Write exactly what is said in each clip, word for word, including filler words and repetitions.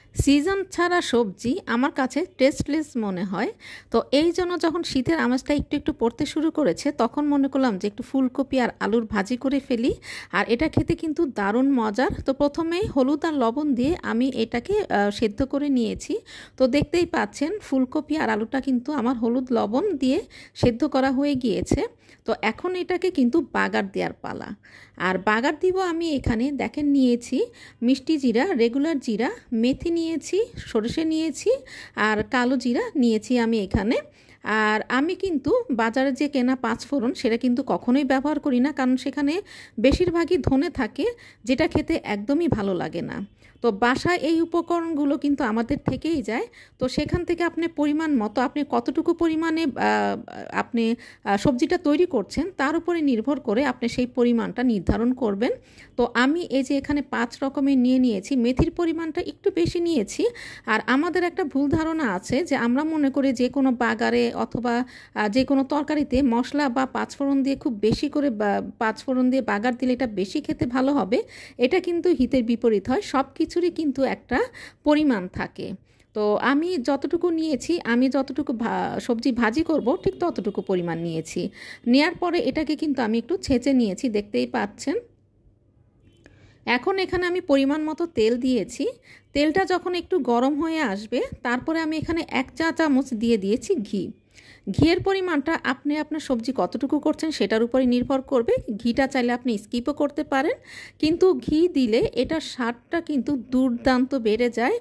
Season ছাড়া সবজি আমার কাছে টেস্টলেস মনে হয়। তো এই জন্য যখন শীতের আমেজটা একটু একটু পড়তে শুরু করেছে তখন মনে করলাম যে একটু ফুলকপি আর আলুর ভাজি করে ফেলি। আর এটা খেতে কিন্তু দারুণ মজার। তো প্রথমেই হলুদ আর লবণ দিয়ে আমি এটাকে সেদ্ধ করে নিয়েছি। তো দেখতেই পাচ্ছেন ফুলকপি আর আলুটা কিন্তু আমার হলুদ লবণ দিয়ে সেদ্ধ করা হয়ে গিয়েছে। তো এখন এটাকে কিন্তু বাগার দেওয়ার পালা। আর বাগার দিব আমি এখানে দেখেন নিয়েছি মিষ্টি জিরা, রেগুলার জিরা, মেথি নিয়েছি, সরষে নিয়েছি আর কালো জিরা নিয়েছি আমি এখানে। আর আমি কিন্তু বাজারে যে কেনা পাঁচফোড়ন সেটা কিন্তু কখনোই ব্যবহার করি না, কারণ সেখানে বেশিরভাগই ধনে থাকে, যেটা খেতে একদমই ভালো লাগে না। তো বাসায় এই উপকরণগুলো কিন্তু আমাদের থেকেই যায়। তো সেখান থেকে আপনি পরিমাণ মতো আপনি কতটুকু পরিমাণে আপনি সবজিটা তৈরি করছেন তার উপরে নির্ভর করে আপনি সেই পরিমাণটা নির্ধারণ করবেন। তো আমি এই যে এখানে পাঁচ রকমের নিয়ে নিয়েছি, মেথির পরিমাণটা একটু বেশি নিয়েছি। আর আমাদের একটা ভুল ধারণা আছে যে আমরা মনে করি যে কোনো বাগারে অথবা যে কোনো তরকারিতে মশলা বা পাঁচফোড়ন দিয়ে খুব বেশি করে পাঁচফোড়ন দিয়ে বাগার দিলে এটা বেশি খেতে ভালো হবে। এটা কিন্তু হিতের বিপরীত হয়। সব কিছুরই কিন্তু একটা পরিমাণ থাকে। তো আমি যতটুকু নিয়েছি, আমি যতটুকু সবজি ভাজি করব ঠিক ততটুকু পরিমাণ নিয়েছি। নেয়ার পরে এটাকে কিন্তু আমি একটু ছেঁচে নিয়েছি, দেখতেই পাচ্ছেন। এখন এখানে আমি পরিমাণ মতো তেল দিয়েছি। তেলটা যখন একটু গরম হয়ে আসবে তারপরে আমি এখানে এক চা চামচ দিয়ে দিয়েছি ঘি। ঘিয়ের পরিমাণটা আপনি আপনার সবজি কতটুকু করছেন সেটার উপরে নির্ভর করবে। ঘিটা চাইলে আপনি স্কিপও করতে পারেন, কিন্তু ঘি দিলে এটার স্বাদটা কিন্তু দুর্দান্ত বেড়ে যায়।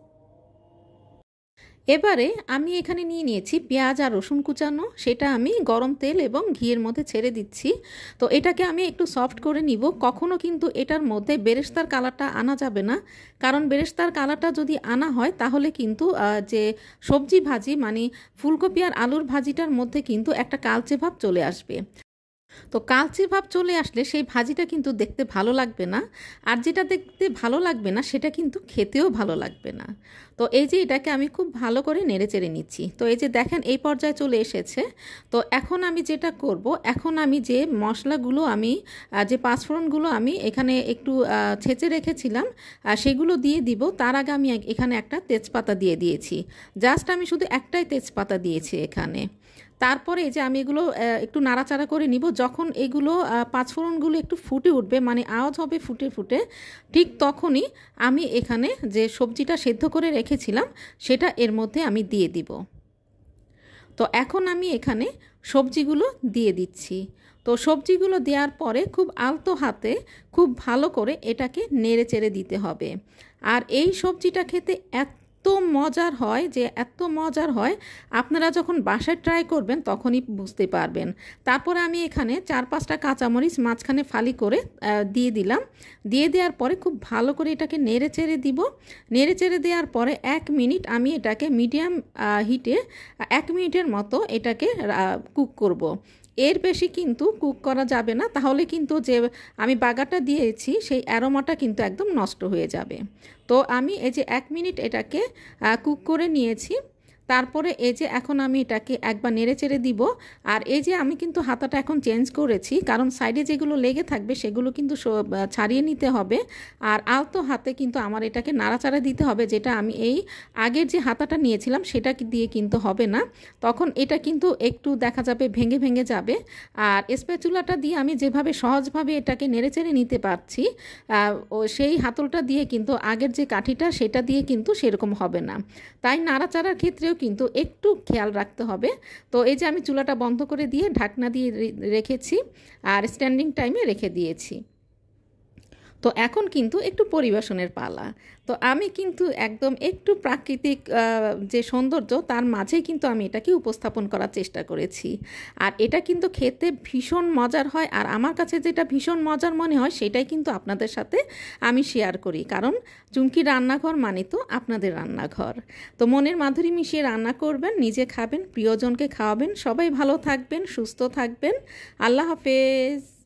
এবারে আমি এখানে নিয়ে নিয়েছি পেঁয়াজ আর রসুন কুচানো, সেটা আমি গরম তেল এবং ঘিয়ের মধ্যে ছেড়ে দিচ্ছি। তো এটাকে আমি একটু সফট করে নিব। কখনো কিন্তু এটার মধ্যে বেরেস্তার কালারটা আনা যাবে না, কারণ বেরেস্তার কালারটা যদি আনা হয় তাহলে কিন্তু যে সবজি ভাজি মানে ফুলকপি আর আলুর ভাজিটার মধ্যে কিন্তু একটা কালচে ভাব চলে আসবে। তো কালচে ভাব চলে আসলে সেই ভাজিটা কিন্তু দেখতে ভালো লাগবে না, আর যেটা দেখতে ভালো লাগবে না সেটা কিন্তু খেতেও ভালো লাগবে না। তো এই যে এটাকে আমি খুব ভালো করে নেড়ে চেড়ে নিচ্ছি। তো এই যে দেখেন এই পর্যায়ে চলে এসেছে। তো এখন আমি যেটা করব, এখন আমি যে মশলাগুলো আমি যে পাঁচফোড়নগুলো আমি এখানে একটু ছেঁচে রেখেছিলাম সেগুলো দিয়ে দিব। তার আগে আমি এখানে একটা তেজপাতা দিয়ে দিয়েছি। জাস্ট আমি শুধু একটাই তেজপাতা দিয়েছি এখানে। তারপরে যে আমি এগুলো একটু নাড়াচাড়া করে নিব। যখন এগুলো পাঁচফোড়নগুলো একটু ফুটে উঠবে, মানে আওয়াজ হবে ফুটে ফুটে, ঠিক তখনই আমি এখানে যে সবজিটা সেদ্ধ করে রেখেছিলাম সেটা এর মধ্যে আমি দিয়ে দিব। তো এখন আমি এখানে সবজিগুলো দিয়ে দিচ্ছি। তো সবজিগুলো দেওয়ার পরে খুব আলতো হাতে খুব ভালো করে এটাকে নেড়ে চেড়ে দিতে হবে। আর এই সবজিটা খেতে এত এত মজার হয় যে এত মজার হয়, আপনারা যখন বাসায় ট্রাই করবেন তখনই বুঝতে পারবেন। তারপরে আমি এখানে চার পাঁচটা কাঁচামরিচ মাঝখানে ফালি করে দিয়ে দিলাম। দিয়ে দেওয়ার পরে খুব ভালো করে এটাকে নেড়ে চেড়ে দিব। নেড়ে চেড়ে দেওয়ার পরে এক মিনিট আমি এটাকে মিডিয়াম হিটে এক মিনিটের মতো এটাকে কুক করব। এর বেশি কিন্তু কুক করা যাবে না, তাহলে কিন্তু যে আমি বাগারটা দিয়েছি সেই অ্যারোমাটা কিন্তু একদম নষ্ট হয়ে যাবে। তো আমি এই যে এক মিনিট এটাকে কুক করে নিয়েছি। তারপরে এই যে এখন আমি এটাকে একবার নেড়ে চেড়ে দিব। আর এই যে আমি কিন্তু হাতাটা এখন চেঞ্জ করেছি, কারণ সাইডে যেগুলো লেগে থাকবে সেগুলো কিন্তু ছাড়িয়ে নিতে হবে। আর আলতো হাতে কিন্তু আমার এটাকে নাড়াচাড়া দিতে হবে, যেটা আমি এই আগের যে হাতাটা নিয়েছিলাম সেটা দিয়ে কিন্তু হবে না, তখন এটা কিন্তু একটু দেখা যাবে ভেঙে ভেঙে যাবে। আর স্প্যাচুলাটা দিয়ে আমি যেভাবে সহজভাবে এটাকে নেড়ে চেড়ে নিতে পারছি, সেই হাতলটা দিয়ে কিন্তু আগের যে কাঠিটা সেটা দিয়ে কিন্তু সেরকম হবে না। তাই নাড়াচাড়ার ক্ষেত্রেও কিন্তু একটু খেয়াল রাখতে হবে। তো এই যে আমি চুলাটা বন্ধ করে দিয়ে ঢাকনা দিয়ে রেখেছি আর স্ট্যান্ডিং টাইমে রেখে দিয়েছি। তো এখন কিন্তু একটু পরিবেশনের পালা। তো আমি কিন্তু একদম একটু প্রাকৃতিক যে সৌন্দর্য তার মাঝে কিন্তু আমি এটাকে উপস্থাপন করার চেষ্টা করেছি। আর এটা কিন্তু খেতে ভীষণ মজার হয়। আর আমার কাছে যেটা ভীষণ মজার মনে হয় সেটাই কিন্তু আপনাদের সাথে আমি শেয়ার করি, কারণ চুমকি রান্নাঘর মানে তো আপনাদের রান্নাঘর। তো মনের মাধুরী মিশিয়ে রান্না করবেন, নিজে খাবেন, প্রিয়জনকে খাওয়াবেন। সবাই ভালো থাকবেন, সুস্থ থাকবেন। আল্লাহ হাফেজ।